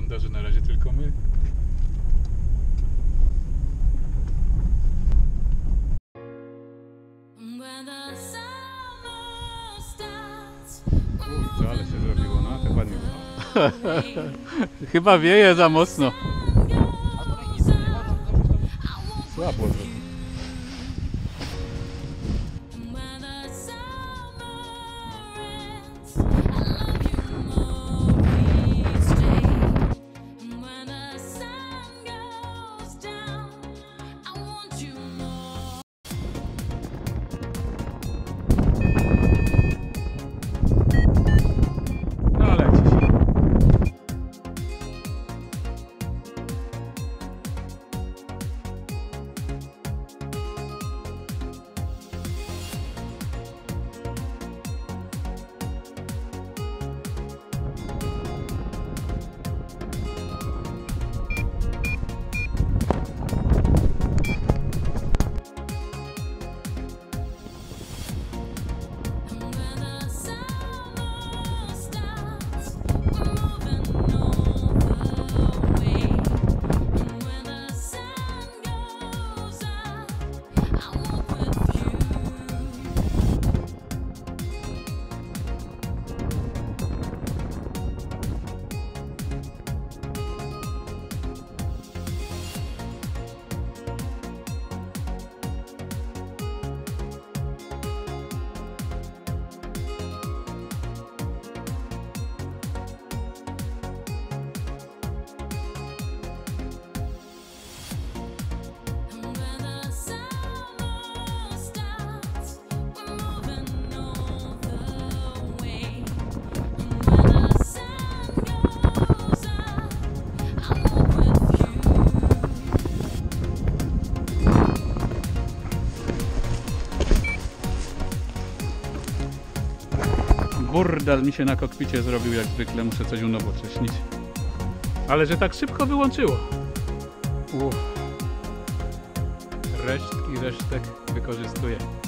wygląda, że na razie tylko my. Kurczę, ale się zrobiło, no tak ładnie. Chyba wieje za mocno. Słabo. Burdel mi się na kokpicie zrobił, jak zwykle muszę coś unowocześnić. Ale że tak szybko wyłączyło. Resztki, resztek wykorzystuję.